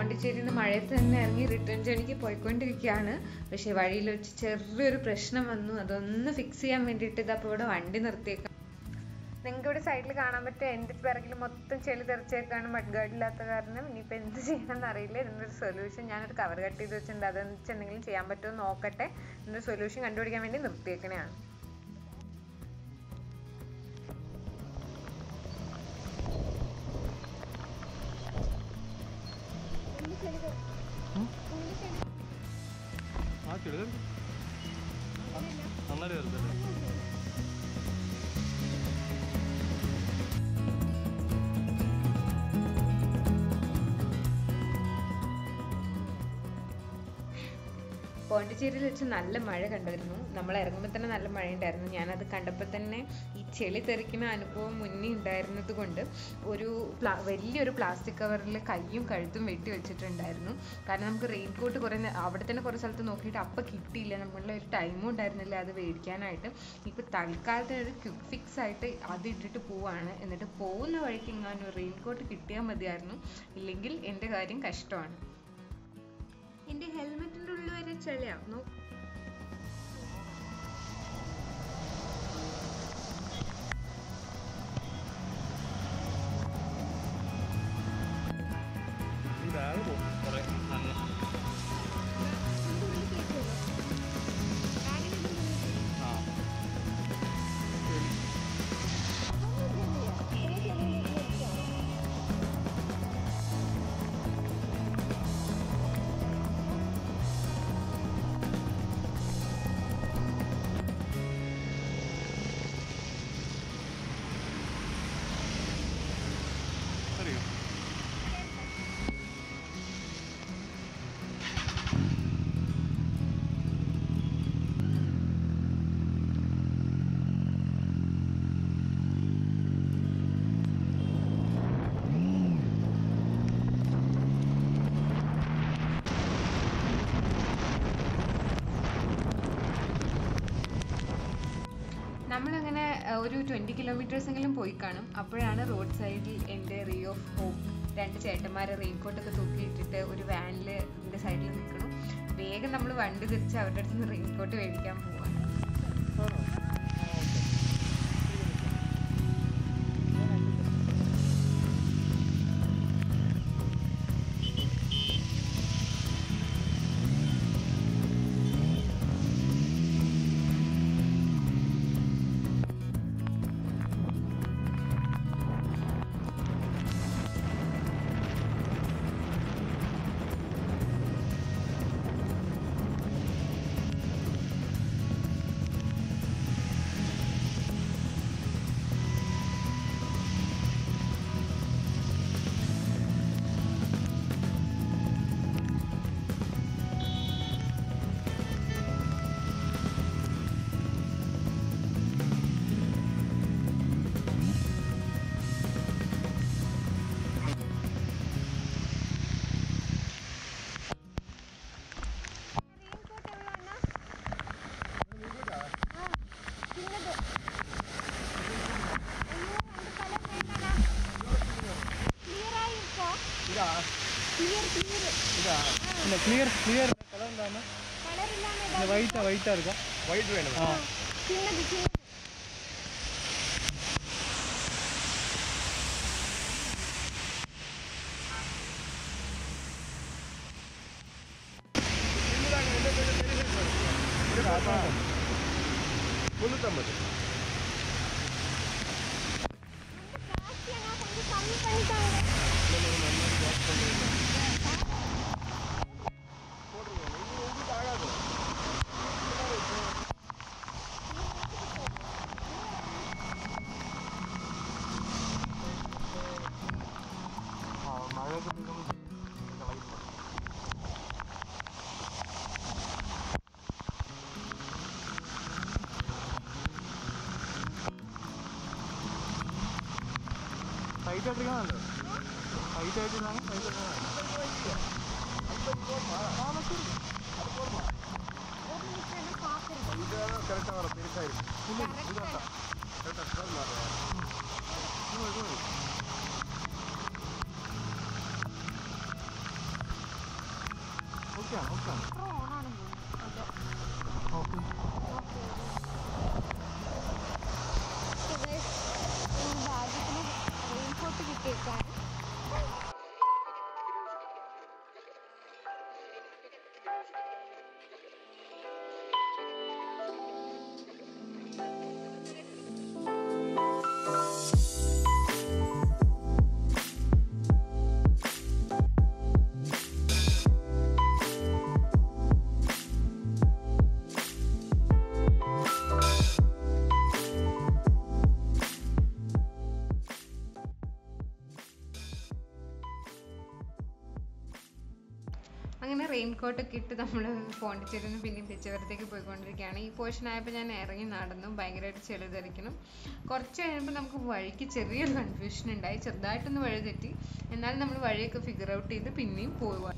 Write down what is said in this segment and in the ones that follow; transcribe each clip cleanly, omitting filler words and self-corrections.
പോണ്ടിച്ചേരിയിൽ നിന്ന് മഴയത്ത് തന്നെ ഇറങ്ങി റിട്ടേൺ ജേണിക്ക് പോയിക്കൊണ്ടിരിക്കുകയാണ്. പക്ഷേ വഴിയിൽ വെച്ച് ചെറിയൊരു പ്രശ്നം വന്നു. അതൊന്ന് ഫിക്സ് ചെയ്യാൻ വേണ്ടിയിട്ട് ഇതപ്പോൾ ഇവിടെ വണ്ടി നിർത്തിയേക്കാം. നിങ്ങൾക്ക് ഇവിടെ സൈഡിൽ കാണാൻ പറ്റും, എൻ്റെ പിറകിൽ മൊത്തം ചെളി തെറിച്ചേക്കാണ്, മഡ് ഗാർഡ് ഇല്ലാത്ത കാരണം. ഇനിയിപ്പോൾ എന്ത് ചെയ്യണമെന്ന് അറിയില്ല. ഇതിനൊരു സൊല്യൂഷൻ ഞാനൊരു കവർ കട്ട് ചെയ്ത് വെച്ചിട്ടുണ്ട്. അതെന്ന് വെച്ചാൽ എന്തെങ്കിലും ചെയ്യാൻ പറ്റുമോ നോക്കട്ടെ. ഇതിൻ്റെ സൊല്യൂഷൻ കണ്ടുപിടിക്കാൻ വേണ്ടി നിർത്തിയേക്കണയാണ്. പോണ്ടിച്ചേരിയിൽ വെച്ച് നല്ല മഴ കണ്ടിരുന്നു. നമ്മൾ ഇറങ്ങുമ്പോൾ തന്നെ നല്ല മഴ ഉണ്ടായിരുന്നു. ഞാനത് കണ്ടപ്പോൾ തന്നെ ഈ ചെളി തെറിക്കുന്ന അനുഭവം മുന്നേ ഉണ്ടായിരുന്നത് കൊണ്ട് വലിയൊരു പ്ലാസ്റ്റിക് കവറിൽ കയ്യും കഴുത്തും വെട്ടി വെച്ചിട്ടുണ്ടായിരുന്നു. കാരണം നമുക്ക് റെയിൻ കോട്ട് അവിടെ തന്നെ കുറേ സ്ഥലത്ത് നോക്കിയിട്ട് അപ്പം കിട്ടിയില്ല. നമ്മളുടെ ഒരു ടൈമും ഉണ്ടായിരുന്നില്ല അത് മേടിക്കാനായിട്ട്. ഇപ്പോൾ തൽക്കാലത്തിന് ഒരു ക്വിക്ക് ഫിക്സ് ആയിട്ട് അത് ഇട്ടിട്ട് പോവാണ്. എന്നിട്ട് പോകുന്ന വഴിക്ക് ഇങ്ങനെ ഒരു റെയിൻ കോട്ട് കിട്ടിയാൽ മതിയായിരുന്നു. ഇല്ലെങ്കിൽ എൻ്റെ കാര്യം കഷ്ടമാണ്. എൻ്റെ ഹെൽമെറ്റിൻ്റെ ഉള്ളിൽ വരെ ചെളിയാവുന്നു. നമ്മളങ്ങനെ ഒരു 20 കിലോമീറ്റേഴ്സെങ്കിലും പോയി കാണും. അപ്പോഴാണ് റോഡ് സൈഡിൽ എൻ്റെ റേ ഓഫ് ഹോപ്പ് 2 ചേട്ടന്മാരെ റെയിൻകോട്ടൊക്കെ തൂക്കിയിട്ടിട്ട് ഒരു വാനിൽ ഇതിൻ്റെ സൈഡിൽ നിൽക്കണം. വേഗം നമ്മൾ വണ്ടി തിരിച്ച് അവരുടെ അടുത്ത് നിന്ന് റെയിൻകോട്ട് മേടിക്കാൻ പോവാണ്. ക്ലിയർ കളർ എന്താണ്? വൈറ്റാ എടുക്കാം. വൈറ്റ് വേണം. ആ മുന്നൂറ്റമ്പത്. ഹൈറ്റായിട്ടിരിക്കണല്ലോ. ഹൈറ്റായിട്ടിരുന്നാണ് കറക്റ്റാണ്. തിരിച്ചായിരിക്കും. ഭാഗ്യത്തിന് റെയിൻകോട്ട് കിട്ടിയേക്കാണ്. അങ്ങനെ റെയിൻകോട്ടൊക്കെ ഇട്ട് നമ്മൾ പോണ്ടിച്ചേരിയിൽ നിന്ന് പിന്നെയും പിച്ചവരത്തേക്ക് പോയിക്കൊണ്ടിരിക്കുകയാണ്. ഈ പോർഷൻ ആയപ്പോൾ ഞാൻ ഇറങ്ങി നടന്നു, ഭയങ്കരമായിട്ട് ചെളി തെറിക്കണം. കുറച്ച് കഴിയുമ്പോൾ നമുക്ക് വഴിക്ക് ചെറിയൊരു കൺഫ്യൂഷൻ ഉണ്ടായി, ചെറുതായിട്ടൊന്ന് വഴി തെറ്റി. എന്നാലും നമ്മൾ വഴിയൊക്കെ ഫിഗർ ഔട്ട് ചെയ്ത് പിന്നെയും പോവുക.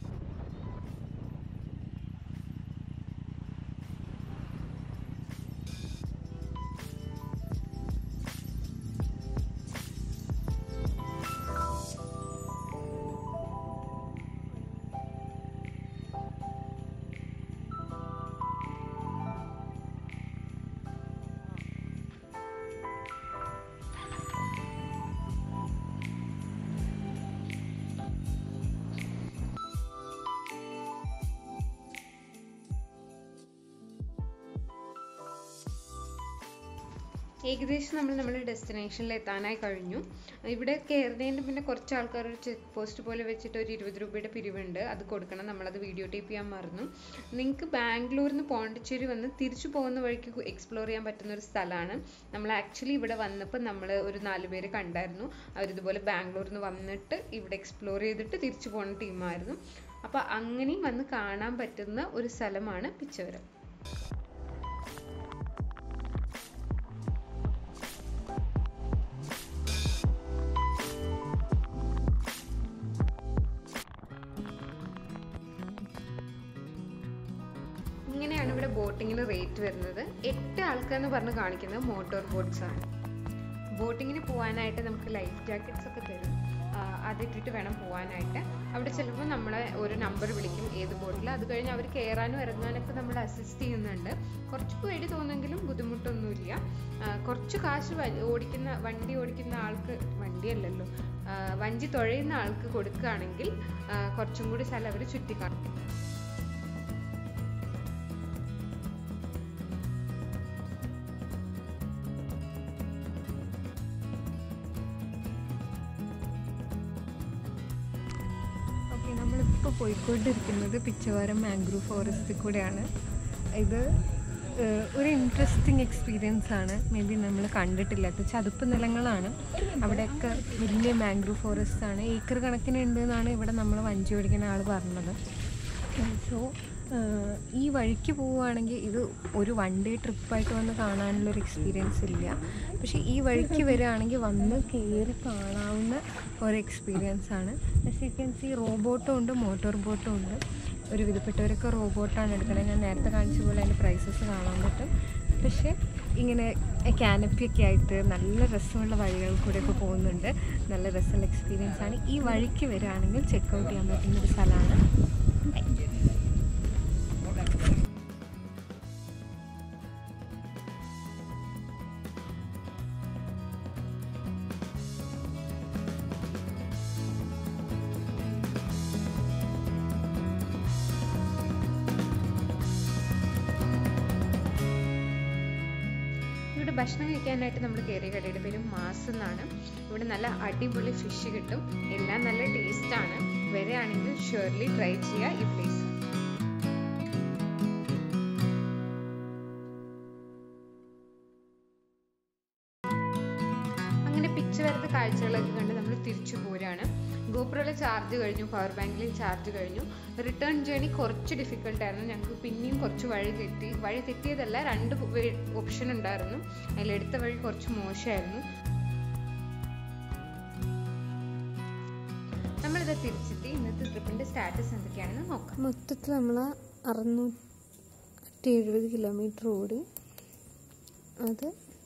ഏകദേശം നമ്മുടെ ഡെസ്റ്റിനേഷനിൽ എത്താനായി കഴിഞ്ഞു. ഇവിടെ കയറുന്നതിന് പിന്നെ കുറച്ച് ആൾക്കാർ ഒരു ചെക്ക് പോസ്റ്റ് പോലെ വെച്ചിട്ട് ഒരു 20 രൂപയുടെ പിരിവുണ്ട്, അത് കൊടുക്കണം. നമ്മളത് വീഡിയോ ടേപ്പ് ചെയ്യാൻ മറന്നു. നിങ്ങൾക്ക് ബാംഗ്ലൂരിൽ നിന്ന് പോണ്ടിച്ചേരി വന്ന് തിരിച്ചു പോകുന്ന വഴിക്ക് എക്സ്പ്ലോർ ചെയ്യാൻ പറ്റുന്ന ഒരു സ്ഥലമാണ്. നമ്മൾ ആക്ച്വലി ഇവിടെ വന്നപ്പോൾ നമ്മൾ ഒരു 4 പേര് കണ്ടായിരുന്നു. അവരിതുപോലെ ബാംഗ്ലൂരിൽ നിന്ന് വന്നിട്ട് ഇവിടെ എക്സ്പ്ലോർ ചെയ്തിട്ട് തിരിച്ചു പോകുന്ന ടീമായിരുന്നു. അപ്പോൾ അങ്ങനെയും വന്ന് കാണാൻ പറ്റുന്ന ഒരു സ്ഥലമാണ് പിച്ചവരം. ഇങ്ങനെയാണ് ഇവിടെ ബോട്ടിങ്ങിന് റേറ്റ് വരുന്നത്. 8 ആൾക്കാരെന്ന് പറഞ്ഞ് കാണിക്കുന്നത് മോട്ടോർ ബോട്ട്സ് ആണ്. ബോട്ടിങ്ങിന് പോകാനായിട്ട് നമുക്ക് ലൈഫ് ജാക്കറ്റ്സ് ഒക്കെ തരും, അതിട്ടിട്ട് വേണം പോകാനായിട്ട്. അവിടെ ചിലപ്പോൾ നമ്മളെ ഒരു നമ്പർ വിളിക്കും ഏത് ബോട്ടിൽ. അത് കഴിഞ്ഞ് അവർ കയറാനും ഇറങ്ങാനൊക്കെ നമ്മൾ അസിസ്റ്റ് ചെയ്യുന്നുണ്ട്. കുറച്ച് പേടി തോന്നുമെങ്കിലും ബുദ്ധിമുട്ടൊന്നുമില്ല. കുറച്ച് കാശ് വണ്ടി ഓടിക്കുന്ന ആൾക്ക്, വണ്ടിയല്ലല്ലോ, വഞ്ചി തുഴയുന്ന ആൾക്ക് കൊടുക്കുകയാണെങ്കിൽ കുറച്ചും കൂടി സ്ഥലം അവർ ചുറ്റിക്കാണിക്കും. നമ്മളിപ്പോൾ പോയിക്കൊണ്ടിരിക്കുന്നത് പിച്ചവാരം മാംഗ്രൂവ് ഫോറസ്റ്റിൽ കൂടെയാണ്. ഇത് ഒരു ഇൻട്രസ്റ്റിംഗ് എക്സ്പീരിയൻസ് ആണ്. മേ ബി നമ്മൾ കണ്ടിട്ടില്ലാത്ത ചതുപ്പ് നിലങ്ങളാണ്. അവിടെയൊക്കെ വലിയ മാംഗ്രൂവ് ഫോറസ്റ്റ് ആണ്, ഏക്കർ കണക്കിന് ഉണ്ട് എന്നാണ് ഇവിടെ നമ്മൾ വഞ്ചി ഓടിക്കുന്ന ആൾ പറഞ്ഞത്. സോ ഈ വഴിക്ക് പോവുകയാണെങ്കിൽ ഇത് ഒരു 1 ഡേ ട്രിപ്പായിട്ട് വന്ന് കാണാനുള്ളൊരു എക്സ്പീരിയൻസ് ഇല്ല. പക്ഷേ ഈ വഴിക്ക് വരികയാണെങ്കിൽ വന്ന് കയറി കാണാവുന്ന ഒരു എക്സ്പീരിയൻസ് ആണ്. ആസ് യു ക്യാൻ സീ റോബോട്ടും ഉണ്ട്, മോട്ടോർ ബോട്ടും ഉണ്ട്. ഒരു വിധപ്പെട്ടവരൊക്കെ റോബോട്ടാണ് എടുക്കുന്നത്. ഞാൻ നേരത്തെ കാണിച്ച പോലെ അതിൻ്റെ പ്രൈസസ് കാണാൻ പറ്റും. പക്ഷേ ഇങ്ങനെ ക്യാനപ്പിയൊക്കെ ആയിട്ട് നല്ല രസമുള്ള വഴികൾ കൂടെയൊക്കെ പോകുന്നുണ്ട്. നല്ല രസമുള്ള എക്സ്പീരിയൻസ് ആണ്. ഈ വഴിക്ക് വരികയാണെങ്കിൽ ചെക്കൗട്ട് ചെയ്യാൻ പറ്റുന്നൊരു സ്ഥലമാണ്. ഭക്ഷണം കഴിക്കാനായിട്ട് നമ്മൾ കയറിയ കടയുടെ പേര് മാസ് എന്നാണ്. ഇവിടെ നല്ല അടിപൊളി ഫിഷ് കിട്ടും, എല്ലാം നല്ല ടേസ്റ്റാണ്. വരികയാണെങ്കിൽ ഷുവർലി ട്രൈ ചെയ്യുക ഈ പ്ലേസ്. അങ്ങനെ പിച്ചവരത്തെ കാഴ്ചകളൊക്കെ കണ്ട് നമ്മൾ തിരിച്ചു പോരാണ്. ഗോപ്രോയിലെ ചാർജ് കഴിഞ്ഞു, പവർ ബാങ്കിൽ ചാർജ് കഴിഞ്ഞു. റിട്ടേൺ ജേണി കുറച്ച് ഡിഫിക്കൽട്ടായിരുന്നു. ഞങ്ങൾക്ക് പിന്നെയും കുറച്ച് വഴി തെറ്റിയതല്ല, 2 ഓപ്ഷൻ ഉണ്ടായിരുന്നു. അതിലെടുത്ത വഴി കുറച്ച് മോശമായിരുന്നു. നമ്മളിത് തിരിച്ചെത്തി. ഇന്നത്തെ ട്രിപ്പിൻ്റെ സ്റ്റാറ്റസ് എന്തൊക്കെയാണെന്ന് നോക്കാം. മൊത്തത്തിൽ നമ്മൾ 670 കിലോമീറ്റർ ഓടി. അത്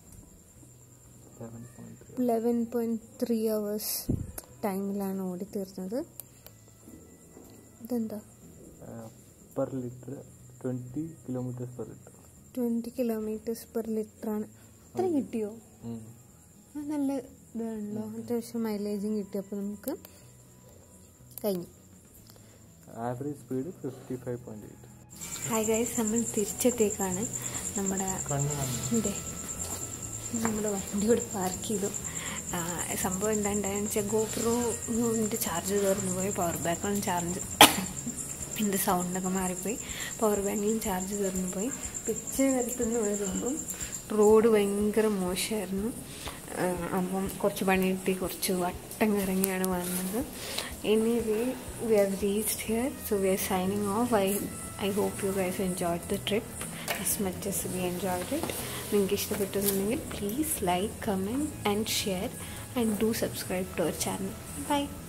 11.3 hours ടൈമിലാണ് ഓടി തീർന്നത്. ഇതെന്താ per litre 20 kilometres per litre. 20 kilometres per ലിറ്ററാണ്. അത്രയും കിട്ടിയോ? നല്ല ഇതാണല്ലോ. അത്യാവശ്യം മൈലേജും കിട്ടി. അപ്പോൾ നമുക്ക് കഴിഞ്ഞു. Average speed 55.8. ഹായ് ഗൈസ്, നമ്മൾ തിരിച്ചെത്തിയേക്കാണ്. നമ്മുടെ വണ്ടിയോട് പാർക്ക് ചെയ്തു. സംഭവം എന്താണ്ടായെന്ന് വെച്ചാൽ ഗോപ്രോൻ്റെ ചാർജ് തീർന്നു പോയി, പവർ ബാങ്കിലും ചാർജ് എൻ്റെ സൗണ്ടൊക്കെ മാറിപ്പോയി, പവർ ബാങ്കിലും ചാർജ് തീർന്നു പോയി. പിച്ചവരത്തുനിന്ന് വരുമ്പം റോഡ് ഭയങ്കര മോശമായിരുന്നു. അപ്പം കുറച്ച് പണി കിട്ടി, കുറച്ച് വട്ടം കറങ്ങിയാണ് വന്നത്. Anyway we have reached here, so we are signing off. I hope you guys enjoyed the trip as much as we enjoyed it. നിങ്ങൾക്ക് ഇഷ്ടപ്പെട്ടെന്നുണ്ടെങ്കിൽ please like, comment and share and do subscribe to our channel. Bye.